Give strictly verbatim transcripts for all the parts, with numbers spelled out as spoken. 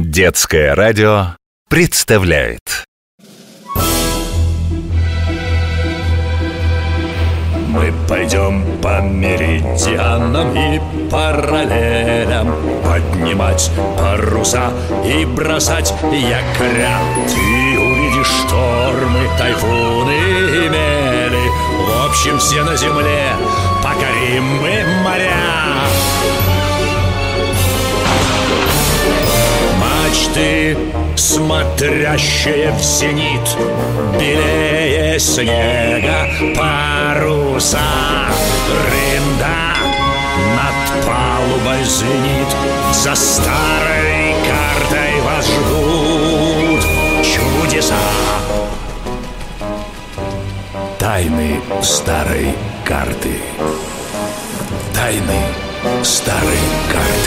Детское радио представляет. Мы пойдем по меридианам и параллелям, поднимать паруса и бросать якоря. Ты увидишь штормы, тайфуны и мели. В общем, все на земле покорим мы моря. Мачты, смотрящие в зенит, белее снега паруса. Рында над палубой звенит, за старой картой вас ждут чудеса. Тайны старой карты. Тайны старой карты.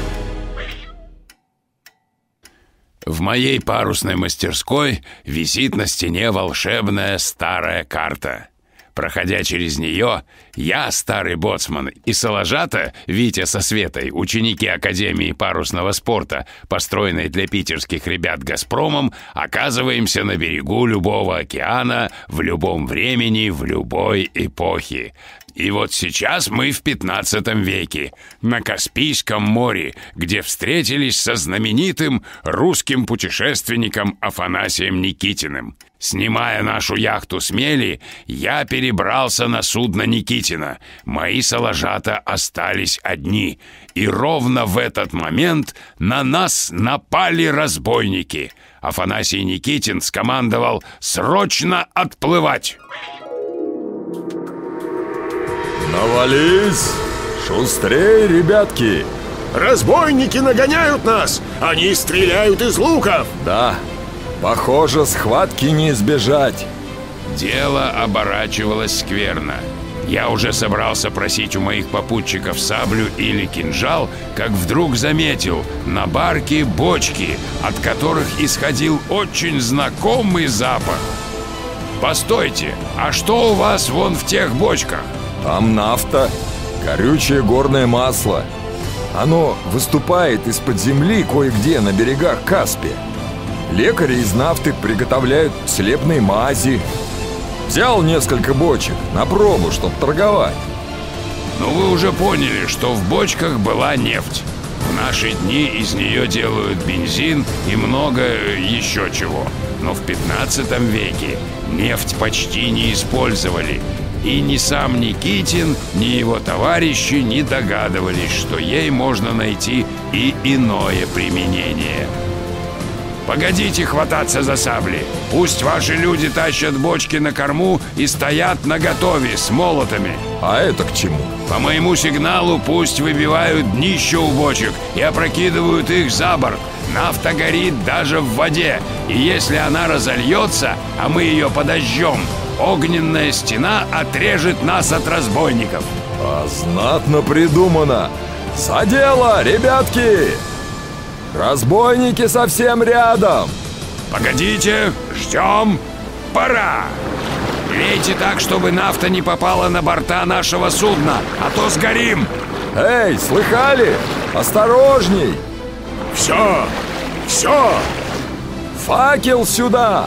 В моей парусной мастерской висит на стене волшебная старая карта. Проходя через нее, я, старый боцман, и Соложата, Витя со Светой, ученики Академии парусного спорта, построенной для питерских ребят «Газпромом», оказываемся на берегу любого океана, в любом времени, в любой эпохе. И вот сейчас мы в пятнадцатом веке, на Каспийском море, где встретились со знаменитым русским путешественником Афанасием Никитиным. Снимая нашу яхту с мели, я перебрался на судно Никитина. Мои соложата остались одни. И ровно в этот момент на нас напали разбойники. Афанасий Никитин скомандовал «Срочно отплывать!» Навались! Шустрей, ребятки! Разбойники нагоняют нас! Они стреляют из луков! Да, похоже, схватки не избежать. Дело оборачивалось скверно. Я уже собрался просить у моих попутчиков саблю или кинжал, как вдруг заметил на барке бочки, от которых исходил очень знакомый запах. Постойте, а что у вас вон в тех бочках? Там нафта, горючее горное масло. Оно выступает из-под земли кое-где на берегах Каспия. Лекари из нафты приготовляют целебные мази. Взял несколько бочек на пробу, чтобы торговать. Ну вы уже поняли, что в бочках была нефть. В наши дни из нее делают бензин и много еще чего. Но в пятнадцатом веке нефть почти не использовали. И ни сам Никитин, ни его товарищи не догадывались, что ей можно найти и иное применение. Погодите хвататься за сабли. Пусть ваши люди тащат бочки на корму и стоят наготове с молотами. А это к чему? По моему сигналу пусть выбивают днище у бочек и опрокидывают их за борт. Нафта горит даже в воде, и если она разольется, а мы ее подожжем, огненная стена отрежет нас от разбойников. А знатно придумано. За дело, ребятки! Разбойники совсем рядом. Погодите, ждем. Пора. Лейте так, чтобы нафта не попала на борта нашего судна, а то сгорим. Эй, слыхали? Осторожней! Все, все! Факел сюда!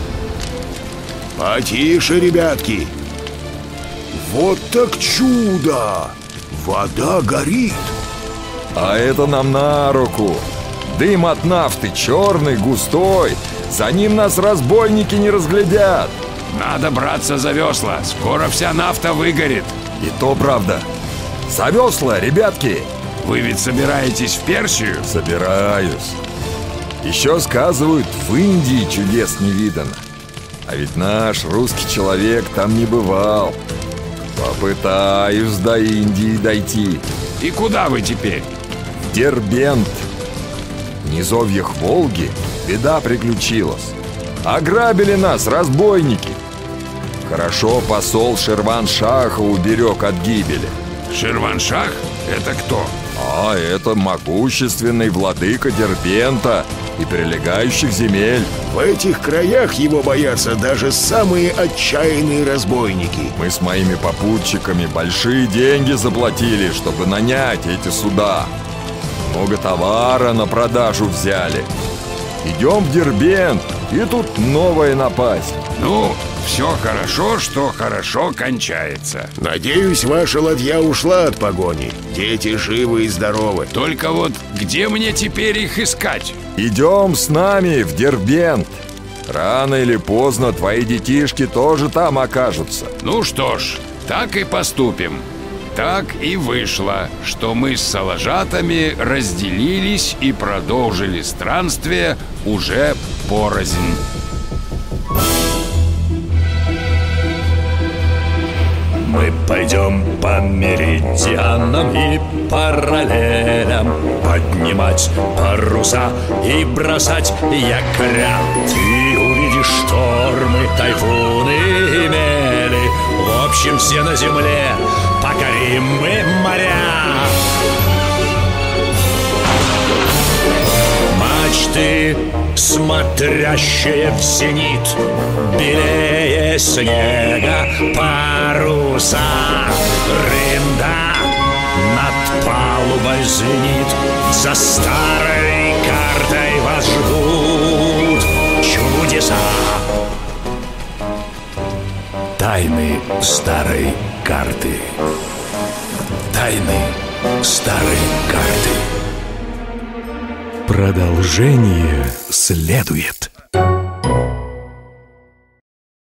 Потише, ребятки! Вот так чудо! Вода горит! А это нам на руку! Дым от нафты черный, густой. За ним нас разбойники не разглядят. Надо браться за весла. Скоро вся нафта выгорит. И то правда. За весла, ребятки! Вы ведь собираетесь в Персию? Собираюсь. Еще сказывают, в Индии чудес не видано. А ведь наш русский человек там не бывал. Попытаюсь до Индии дойти. И куда вы теперь? В Дербент. В низовьях Волги беда приключилась. Ограбили нас разбойники. Хорошо посол Ширваншаха уберег от гибели. Ширваншах? Это кто? А это могущественный владыка Дербента и прилегающих земель. В этих краях его боятся даже самые отчаянные разбойники. Мы с моими попутчиками большие деньги заплатили, чтобы нанять эти суда. Много товара на продажу взяли. Идем в Дербент, и тут новая напасть. Ну, все хорошо, что хорошо кончается. Надеюсь, ваша ладья ушла от погони. Дети живы и здоровы. Только вот где мне теперь их искать? Идем с нами в Дербент. Рано или поздно твои детишки тоже там окажутся. Ну что ж, так и поступим. Так и вышло, что мы с салажатами разделились и продолжили странствие уже порознь. Мы пойдем по меридианам и параллелям, поднимать паруса и бросать якоря. Ты увидишь штормы, тайфуны и мели. В общем, все на земле покорим мы моря. Мачты, смотрящие в зенит, белее снега паруса. Рында над палубой звенит, за старой картой вас ждут чудеса. Тайны старой карты. Тайны старой карты. Продолжение следует.